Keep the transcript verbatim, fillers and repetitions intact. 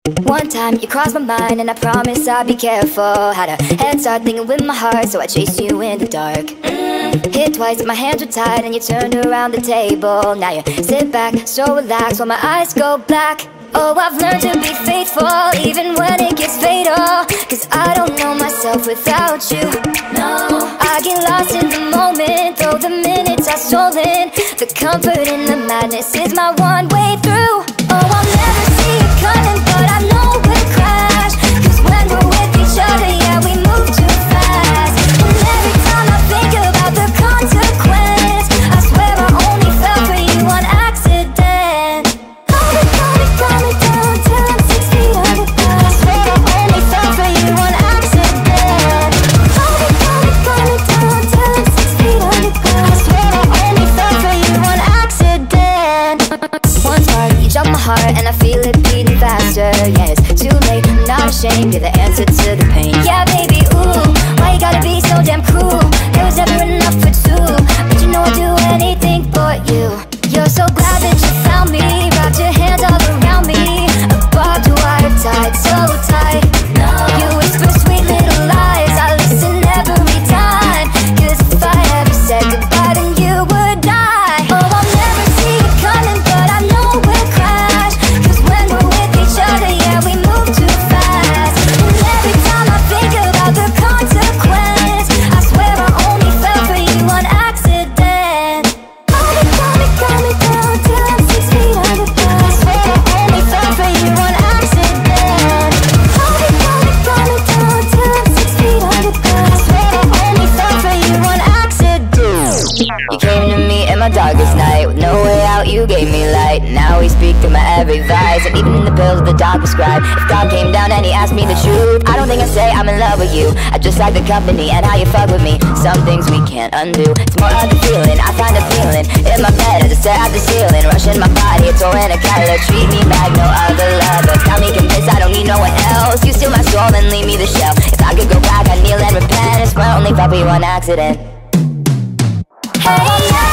One time you crossed my mind and I promise I'd be careful. Had a head start thinking with my heart, so I chased you in the dark. mm. Hit twice, my hands were tied and you turned around the table. Now you sit back, so relaxed while my eyes go black. Oh, I've learned to be faithful even when it gets fatal, cause I don't know myself without you. No, I get lost in the moment, though the minutes are stolen. The comfort in the madness is my one way through. Oh, I'll never see it coming, but I know we'll crash, cause when we're with each other, yeah, we move too fast. And every time I think about the consequence, I swear I only fell for you on accident. Hold it, hold it, hold it down till I'm six feet underground. I swear I only fell for you on accident. Hold it, hold it, hold it down till I'm six feet underground. I swear I only fell for you on accident. One spark, you jump my heart and I feel it beating faster. Yeah, it's too late, I'm not ashamed, you're the answer to the pain. Yeah, baby, ooh, why you gotta be so damn cruel? There was never enough for two, but you know I'd do anything for you. You're so glad that you found me, wrapped your hands all around me, a barbed wire tied so tight. No, you whisper sweet little lies, I listen every time, cause if I ever said goodbye then you would die. Oh, I'll never see it coming, but I know we'll crash, cause when we're with each other, yeah, we move too fast. And every time I think about the consequence, I swear I only fell for you on accident. Hold it, hold it, hold it down till I'm six feet underground. I swear I only fell for you on accident. Hold it, hold it, hold it down till I'm six feet underground. I swear I only fell for you on accident. You came to me in my darkest night, with no way out, you gave me light. Now we speak through my every vice, and even in the pills the dark prescribe. If God came down and he asked me the truth, I don't think I'd say I'm in love with you. I just like the company and how you fuck with me. Some things we can't undo, it's more of the feeling. I find a feeling in my bed as I stare at the ceiling, rushing my body, it's all in a color. Treat me like no other lover, got me convinced I don't need no one else. You steal my soul and leave me the shell. If I could go back I'd kneel and repent. It's my only fault for you on accident. Hey, yeah.